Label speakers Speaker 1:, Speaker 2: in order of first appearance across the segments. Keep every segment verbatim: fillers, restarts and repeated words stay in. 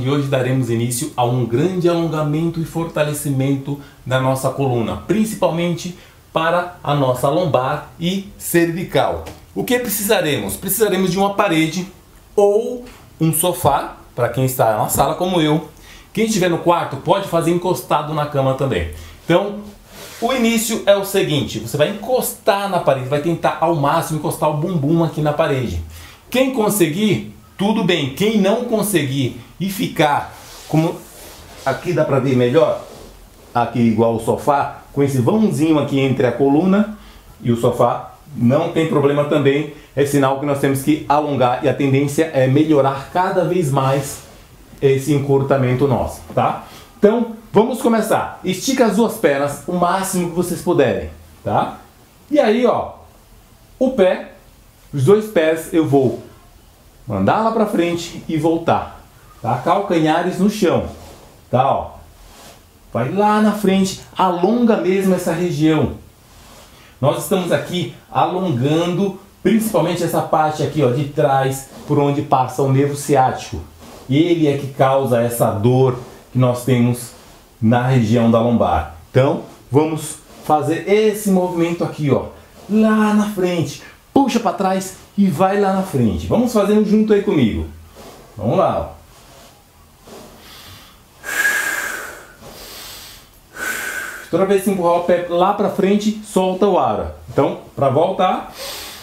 Speaker 1: E hoje daremos início a um grande alongamento e fortalecimento da nossa coluna, principalmente para a nossa lombar e cervical. O que precisaremos? Precisaremos de uma parede ou um sofá, para quem está na sala como eu. Quem estiver no quarto pode fazer encostado na cama também. Então, o início é o seguinte: você vai encostar na parede, vai tentar ao máximo encostar o bumbum aqui na parede. Quem conseguir, tudo bem. Quem não conseguir e ficar como aqui dá para ver melhor, aqui igual o sofá, com esse vãozinho aqui entre a coluna e o sofá, não tem problema também. É sinal que nós temos que alongar e a tendência é melhorar cada vez mais esse encurtamento nosso, tá? Então, vamos começar. Estica as duas pernas o máximo que vocês puderem, tá? E aí, ó, o pé, os dois pés eu vou mandar lá pra frente e voltar, tá? Calcanhares no chão, tá? Ó, vai lá na frente, alonga mesmo essa região. Nós estamos aqui alongando principalmente essa parte aqui, ó, de trás, por onde passa o nervo ciático. Ele é que causa essa dor que nós temos na região da lombar. Então, vamos fazer esse movimento aqui, ó, lá na frente. Puxa para trás e vai lá na frente. Vamos fazendo junto aí comigo. Vamos lá, ó. Toda vez que empurrar o pé lá para frente, solta o ar. Então, para voltar,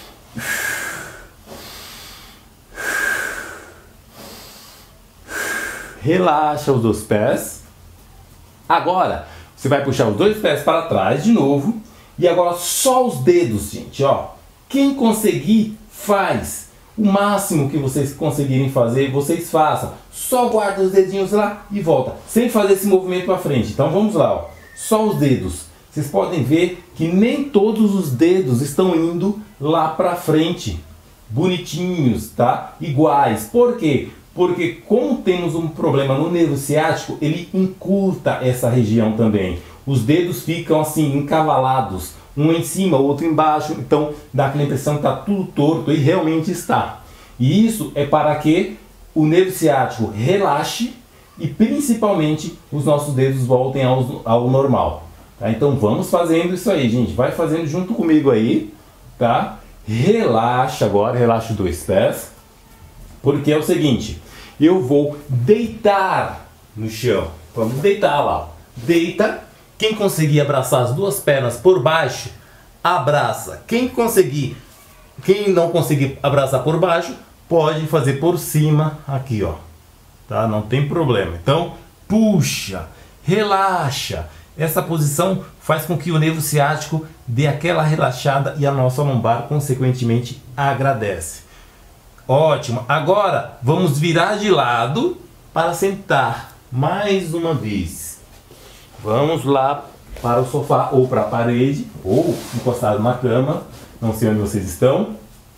Speaker 1: relaxa os dois pés. Agora, você vai puxar os dois pés para trás de novo. E agora só os dedos, gente, ó. Quem conseguir, faz. O máximo que vocês conseguirem fazer, vocês façam. Só guarda os dedinhos lá e volta, sem fazer esse movimento para frente. Então vamos lá, ó. Só os dedos. Vocês podem ver que nem todos os dedos estão indo lá para frente, bonitinhos, tá? Iguais. Por quê? Porque como temos um problema no nervo ciático, ele encurta essa região também. Os dedos ficam assim, encavalados, um em cima, outro embaixo. Então dá aquela impressão que está tudo torto, e realmente está. E isso é para que o nervo ciático relaxe e principalmente os nossos dedos voltem ao, ao normal. Tá? Então vamos fazendo isso aí, gente. Vai fazendo junto comigo aí, tá? Relaxa agora, relaxa os dois pés. Porque é o seguinte, eu vou deitar no chão. Vamos deitar lá. Deita. Quem conseguir abraçar as duas pernas por baixo, abraça. Quem conseguir, quem não conseguir abraçar por baixo, pode fazer por cima aqui, ó. Tá? Não tem problema. Então, puxa, relaxa. Essa posição faz com que o nervo ciático dê aquela relaxada e a nossa lombar, consequentemente, agradece. Ótimo. Agora, vamos virar de lado para sentar mais uma vez. Vamos lá para o sofá ou para a parede ou encostado na cama. Não sei onde vocês estão.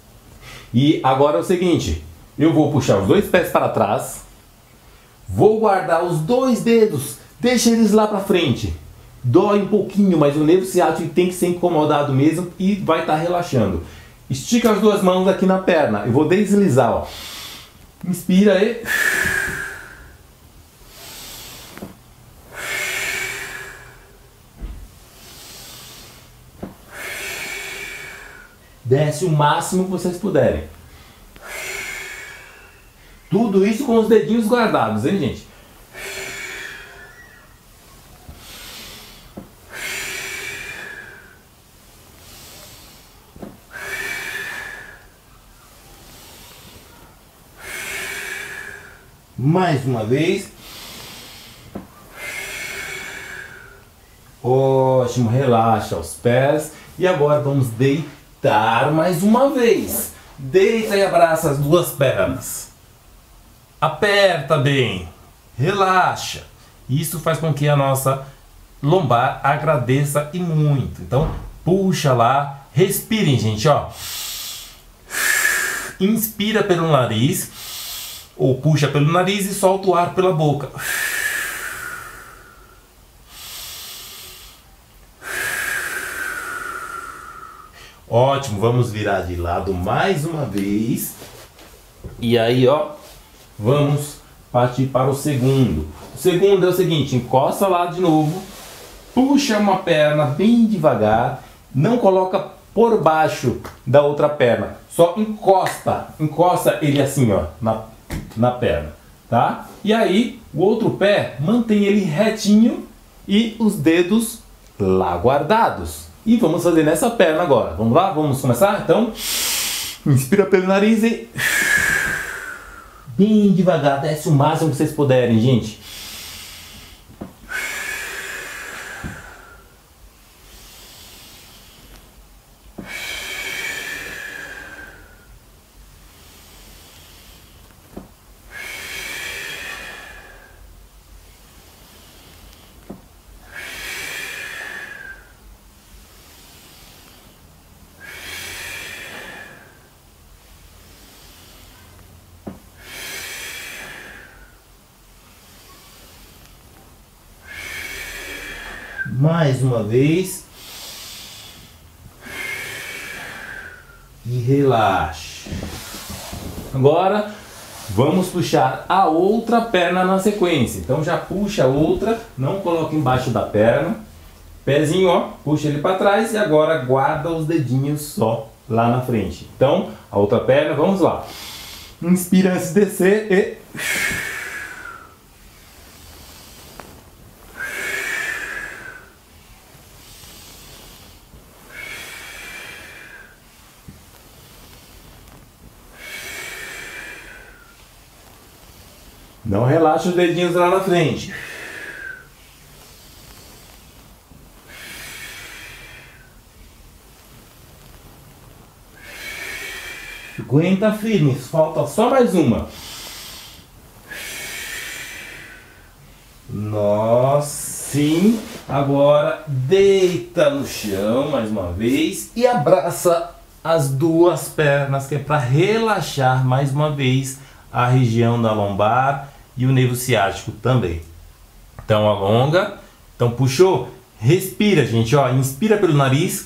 Speaker 1: E agora é o seguinte. Eu vou puxar os dois pés para trás. Vou guardar os dois dedos, deixa eles lá para frente. Dói um pouquinho, mas o nervo ciático tem que ser incomodado mesmo e vai estar relaxando. Estica as duas mãos aqui na perna. Eu vou deslizar, ó. Inspira aí. Desce o máximo que vocês puderem. Tudo isso com os dedinhos guardados, hein, gente? Mais uma vez. Ótimo, relaxa os pés. E agora vamos deitar mais uma vez. Deita e abraça as duas pernas. Aperta bem, relaxa. Isso faz com que a nossa lombar agradeça e muito. Então, puxa lá, respirem, gente, ó. Inspira pelo nariz, ou puxa pelo nariz e solta o ar pela boca. Ótimo, vamos virar de lado mais uma vez. E aí, ó, vamos partir para o segundo. O segundo é o seguinte, encosta lá de novo, puxa uma perna bem devagar, não coloca por baixo da outra perna, só encosta, encosta ele assim, ó, na, na perna, tá? E aí, o outro pé, mantém ele retinho e os dedos lá guardados. E vamos fazer nessa perna agora. Vamos lá? Vamos começar? Então, inspira pelo nariz e bem devagar, desce o máximo que vocês puderem, gente. Mais uma vez. E relaxa. Agora vamos puxar a outra perna na sequência. Então já puxa a outra, não coloca embaixo da perna. Pezinho, ó, puxa ele para trás e agora guarda os dedinhos só lá na frente. Então, a outra perna, vamos lá. Inspira antes de descer e não relaxa os dedinhos lá na frente. Aguenta firme, falta só mais uma. Nossa, sim. Agora deita no chão mais uma vez e abraça as duas pernas, que é para relaxar mais uma vez a região da lombar e o nervo ciático também. Então alonga, então puxou, respira, gente, ó, inspira pelo nariz.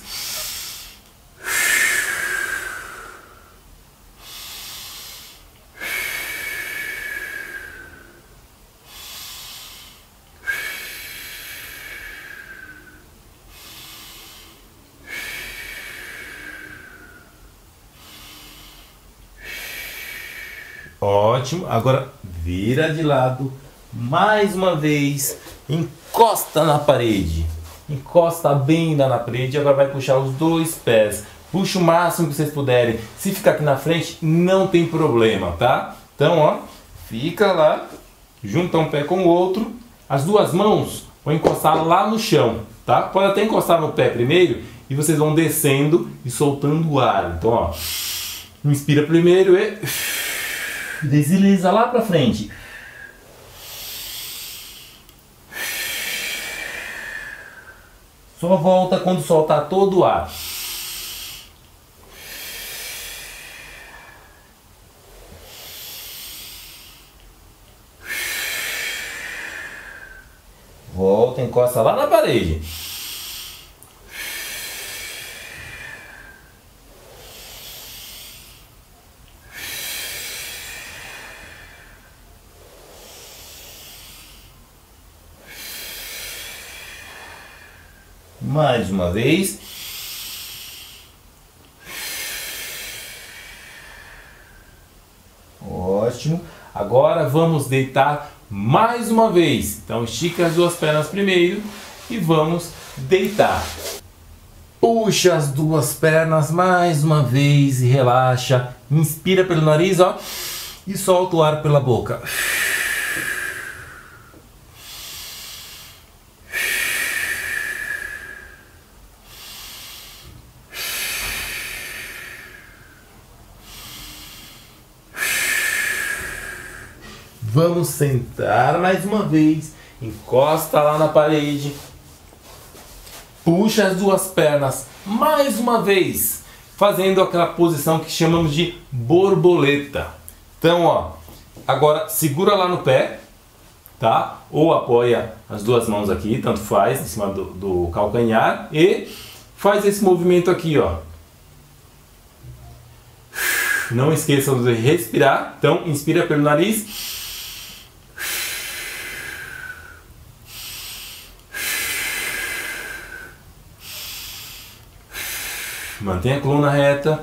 Speaker 1: Ótimo, agora vira de lado, mais uma vez, encosta na parede, encosta bem lá na parede, agora vai puxar os dois pés, puxa o máximo que vocês puderem, se ficar aqui na frente não tem problema, tá? Então ó, fica lá, junta um pé com o outro, as duas mãos vão encostar lá no chão, tá? Pode até encostar no pé primeiro e vocês vão descendo e soltando o ar, então ó, inspira primeiro e desliza lá pra frente. Só volta quando soltar todo o ar. Volta, encosta lá na parede. Mais uma vez. Ótimo. Agora vamos deitar mais uma vez. Então estica as duas pernas primeiro e vamos deitar. Puxa as duas pernas mais uma vez e relaxa. Inspira pelo nariz, ó, e solta o ar pela boca. Vamos sentar mais uma vez, encosta lá na parede, puxa as duas pernas mais uma vez, fazendo aquela posição que chamamos de borboleta. Então, ó, agora segura lá no pé, tá? Ou apoia as duas mãos aqui, tanto faz, em cima do, do calcanhar, e faz esse movimento aqui, ó. Não esqueçam de respirar. Então, inspira pelo nariz. Mantenha a coluna reta.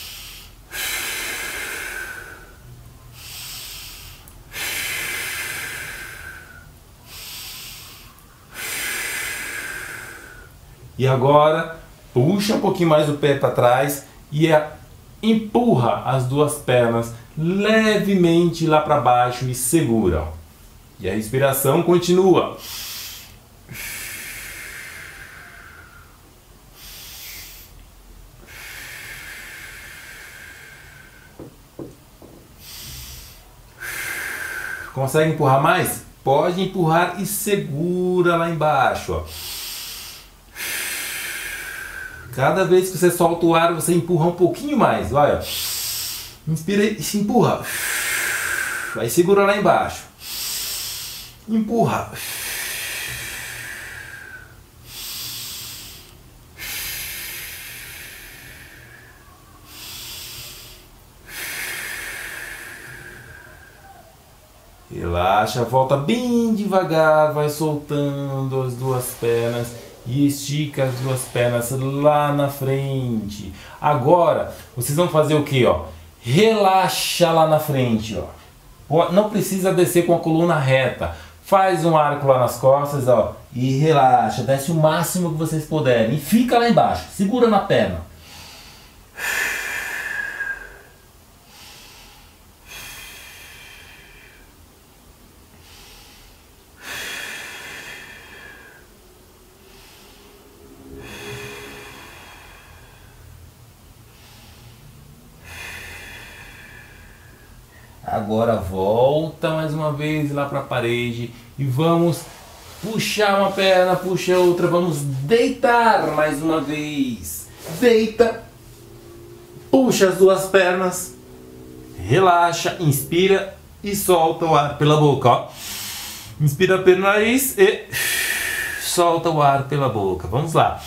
Speaker 1: E agora, puxa um pouquinho mais o pé para trás e a, empurra as duas pernas levemente lá para baixo e segura. E a respiração continua. Consegue empurrar mais? Pode empurrar e segura lá embaixo, ó. Cada vez que você solta o ar, você empurra um pouquinho mais. Olha. Inspira e se empurra. Aí segura lá embaixo. Empurra. Relaxa, volta bem devagar, vai soltando as duas pernas. E estica as duas pernas lá na frente. Agora, vocês vão fazer o que, ó? Relaxa lá na frente, ó. Não precisa descer com a coluna reta. Faz um arco lá nas costas, ó. E relaxa, desce o máximo que vocês puderem. E fica lá embaixo, segura na perna. Agora volta mais uma vez lá para a parede e vamos puxar uma perna, puxa outra, vamos deitar mais uma vez. Deita, puxa as duas pernas, relaxa, inspira e solta o ar pela boca, ó. Inspira pelo nariz e solta o ar pela boca. Vamos lá.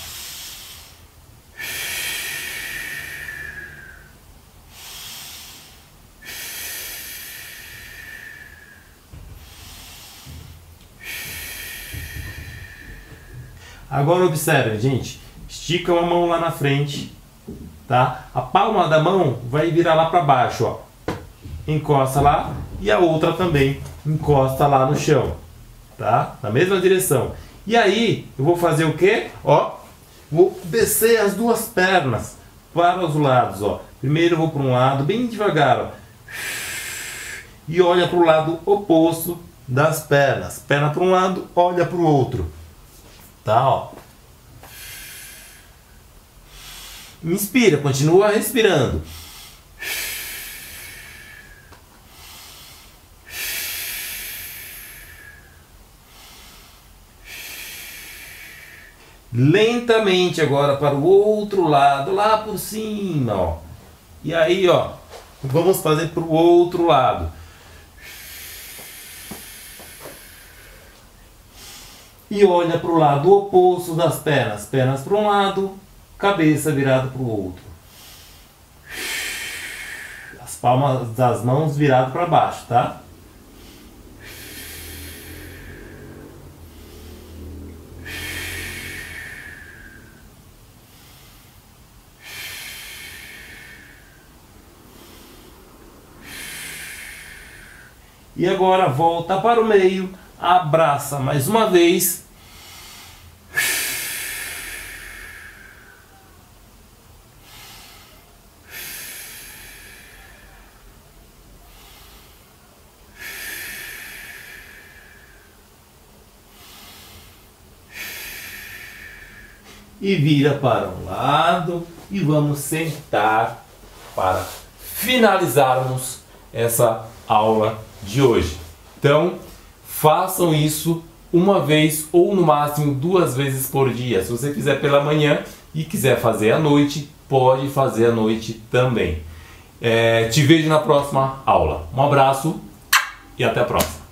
Speaker 1: Agora observe, gente, estica uma mão lá na frente, tá? A palma da mão vai virar lá para baixo, ó. Encosta lá e a outra também encosta lá no chão, tá? Na mesma direção. E aí, eu vou fazer o quê? Ó, vou descer as duas pernas para os lados, ó. Primeiro eu vou para um lado, bem devagar, ó. E olha para o lado oposto das pernas. Perna para um lado, olha para o outro. Tá, ó. Inspira, continua respirando. Lentamente agora para o outro lado, lá por cima, ó. E aí, ó, vamos fazer para o outro lado. E olha para o lado oposto das pernas. Pernas para um lado, cabeça virada para o outro. As palmas das mãos viradas para baixo, tá? E agora volta para o meio, abraça mais uma vez. E vira para um lado e vamos sentar para finalizarmos essa aula de hoje. Então, façam isso uma vez ou no máximo duas vezes por dia. Se você fizer pela manhã e quiser fazer à noite, pode fazer à noite também. É, te vejo na próxima aula. Um abraço e até a próxima.